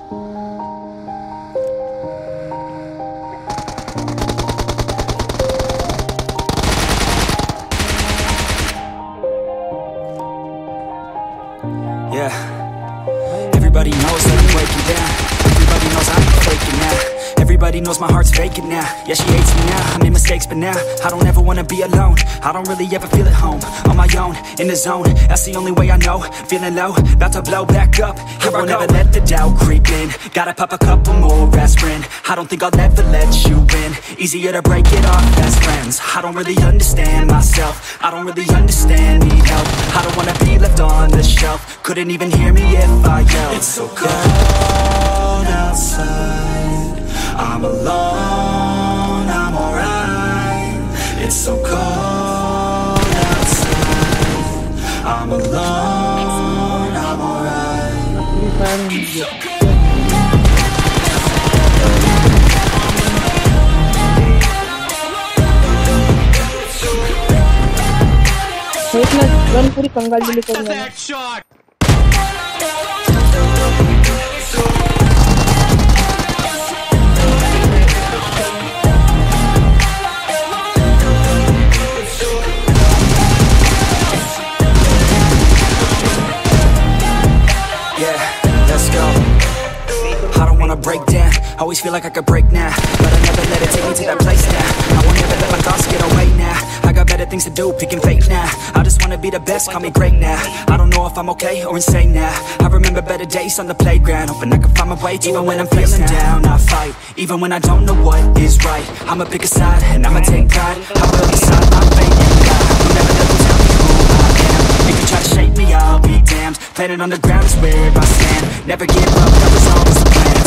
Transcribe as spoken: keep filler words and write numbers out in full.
Yeah, everybody knows that I'm breaking down. Everybody knows I ain't faking now. Everybody knows my heart's vacant now. Yeah, she hates me now, I made mistakes but now I don't ever wanna be alone. I don't really ever feel at home. On my own, in the zone, that's the only way I know. Feeling low, about to blow back up. I won't ever let the doubt creep in. Gotta pop a couple more aspirin. I don't think I'll ever let you in. Easier to break it off best friends. I don't really understand myself. I don't really understand, need help. I don't wanna be left on the shelf. Couldn't even hear me if I yelled. It's so cold outside, I'm alone, I'm alright. It's so cold outside, I'm alone, I'm alright. It's so cold. गन पूरी कंगाल जिले को break down, always feel like I could break now, but I never let it take me to that place now. I won't ever let my thoughts get away now. I got better things to do, picking fate now. I just wanna be the best, call me great now. I don't know if I'm okay or insane now. I remember better days on the playground, hoping I can find my way. Even when I'm feeling down, I fight. Even when I don't know what is right, I'ma pick a side and I'ma take pride. I will decide my fate and die. You'll never let them tell me who I am. If you try to shape me, I'll be damned. Planet on the ground is where I stand. Never give up, that was always the plan.